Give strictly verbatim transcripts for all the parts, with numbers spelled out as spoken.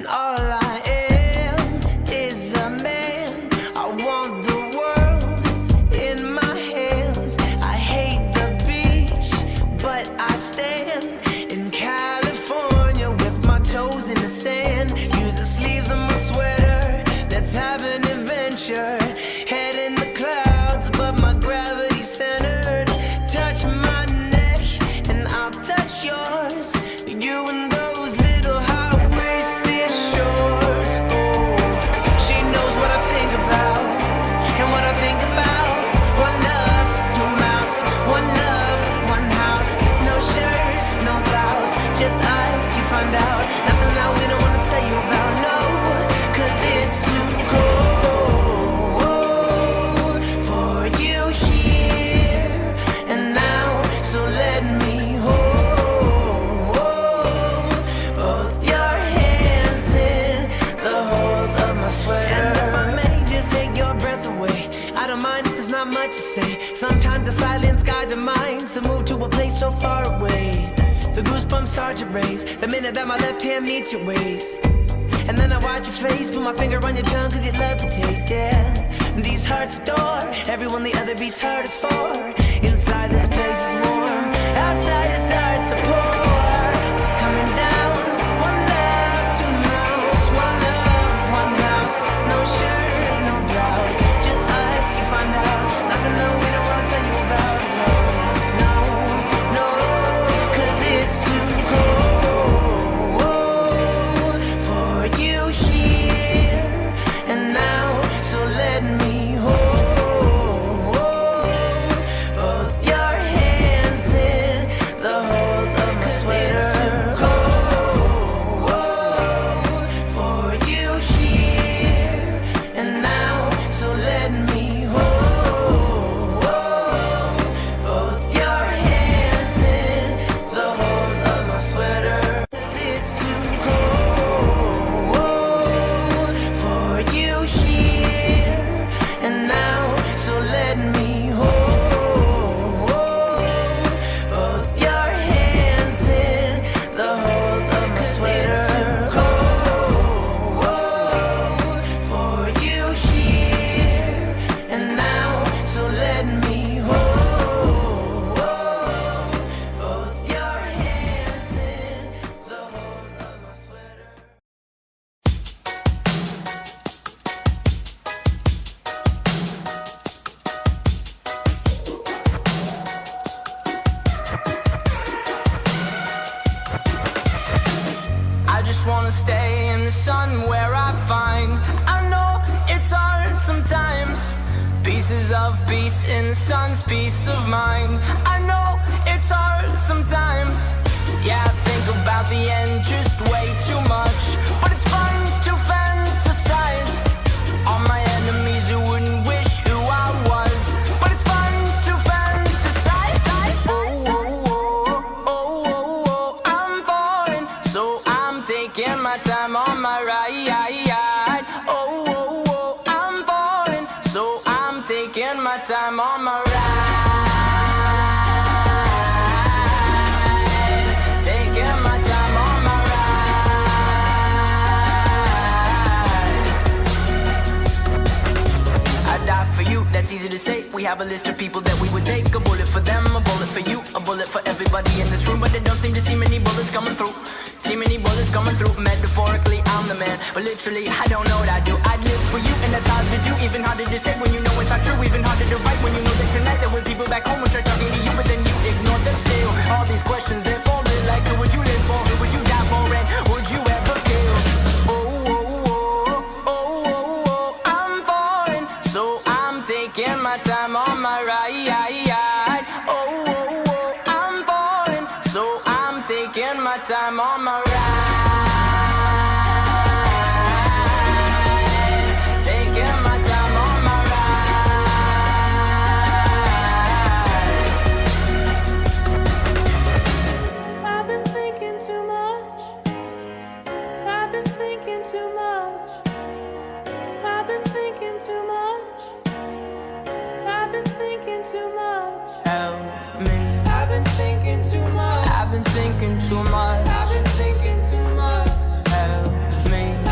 all I am is a man. I want the world in my hands. I hate the beach, but I stand in California with my toes in the sand. Use the sleeves of my sweater, let's have an adventure. Head in the clouds, but my gravity centered. Touch my neck and I'll touch yours. You and those little high-waisted shorts. Oh, she knows what I think about and what I think about. One love, two mouths. One love, one house. No shirt, no blouse, just us. You find out nothing that we don't wanna tell you about. No, 'cause it's too cold for you here and now. So let me hold both your hands in the holes of my sweater. And if I may just take your breath away, I don't mind if there's not much to say. Sometimes the silence guides our minds to move to a place so far away. The goosebumps start to raise the minute that my left hand meets your waist. And then I watch your face, put my finger on your tongue 'cause you love the taste, yeah. These hearts adore everyone the other beats hardest for. Inside this place is warm, outside it starts to pour. Coming down, one love, two mouths. One love, one house. No shirt, no blouse, just us. You find out nothing that we don't wanna tell you about. No, no, no, 'cause it's too cold for you here and now. So let me hold both your hands in the holes of my sweater. It's too cold for you here and now. So let me hold both your hands in the holes of my sweater. 'Cause it's too cold for you here and now. So let me hold both your hands in the holes of my sweater. It's too cold for you here and now. So let me hold both your hands in the holes of my sweater. I just wanna stay in the sun where I find. I know it's hard sometimes. Pieces of peace in the sun's peace of mind. I know it's hard sometimes. Yeah, I think about the end just way too much. But it's fun to fantasize on my enemies who wouldn't wish who I was. But it's fun to fantasize. Oh, oh, oh, oh, oh, oh, I'm falling, so I'm taking my time on my ride. Oh, oh, oh, I'm falling, so I'm taking my time on my ride. Taking my time on my ride. I die for you, that's easy to say. We have a list of people that we would take. A bullet for them, a bullet for you, a bullet for everybody in this room. But they don't seem to see many bullets coming through. See many bullets coming through. Metaphorically, I'm the man, but literally, I don't know what I do. I'd live for you, and that's hard to do. Even harder to say when you know it's not true. Even harder to write when you know that tonight there were people back home who tried talking to you, but then you ignore them still. All these questions, they're falling like, who would you live for? Who would you die for? And would you ever kill? Oh, oh, oh, oh, oh, oh, I'm falling, so I'm taking my time on my ride. Oh, oh, oh, I'm falling, so I'm taking my time on my ride. Taking my time on my ride. I've been thinking too much. I've been thinking too much. I've been thinking too much. I've been thinking too much. Help me. I've been thinking too much. I've been thinking too much. I've been thinking too much. Help me.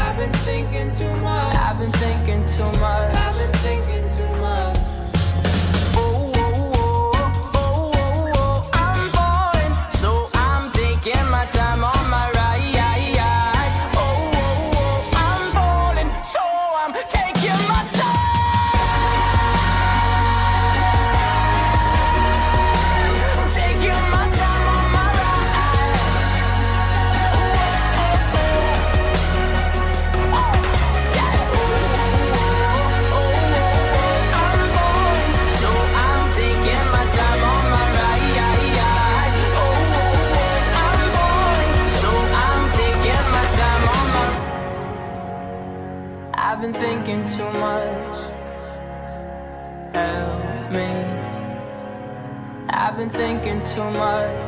thinking too much.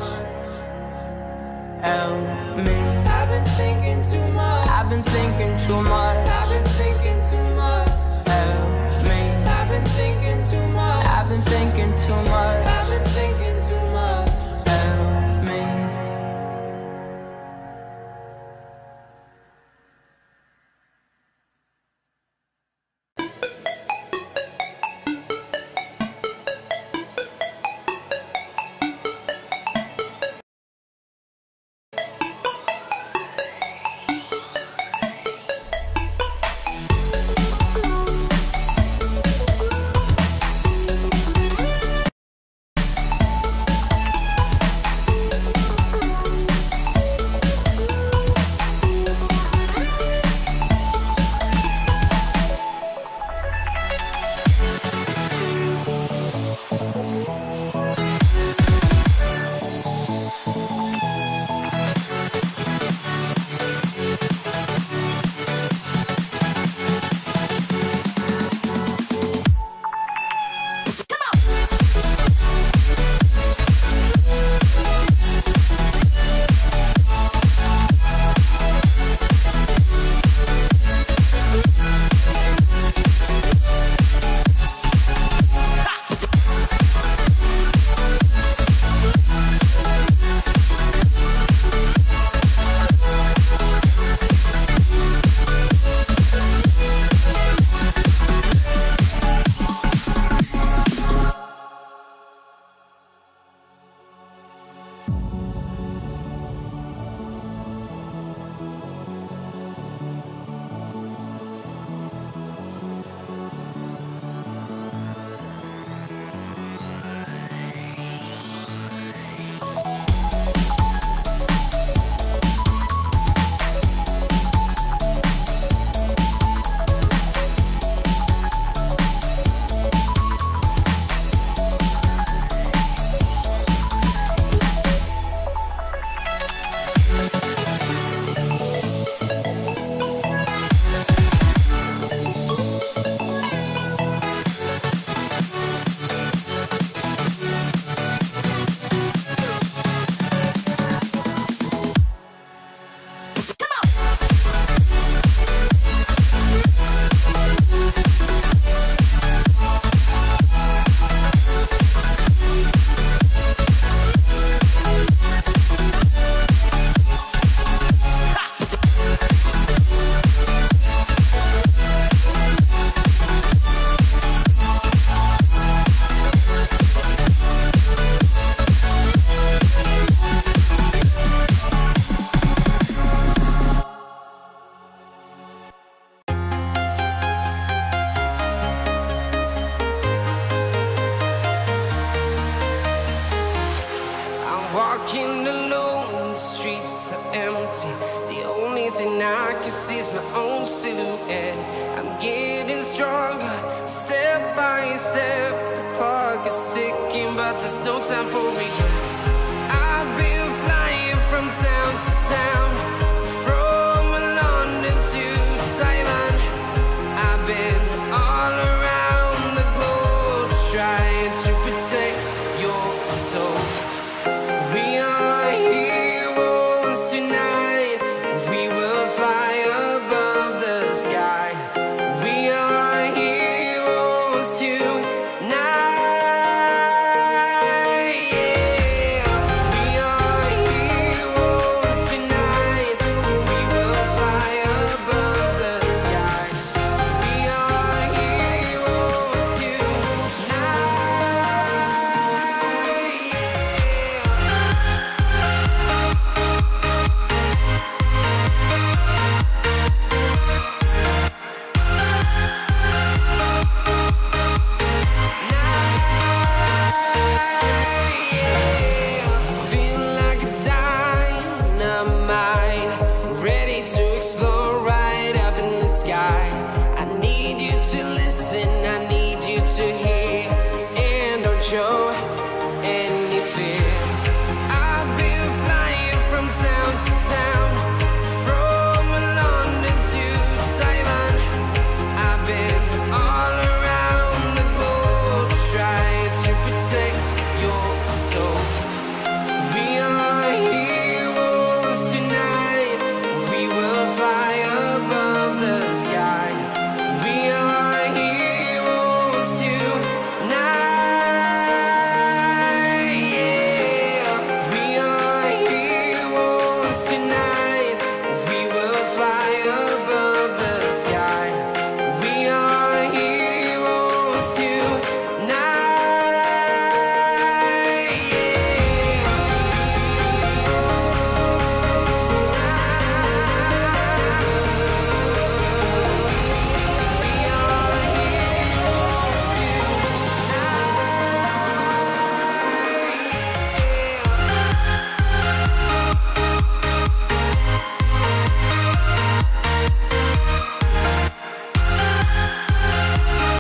Help me. I've been thinking too much. I've been thinking too much. I've been thinking too much. Help me. I've been thinking too much. I've been thinking too much. I've been thinking too much. Help me. Walking alone, the streets are empty. The only thing I can see is my own silhouette. I'm getting stronger, step by step. The clock is ticking, but there's no time for regrets. I've been flying from town to town,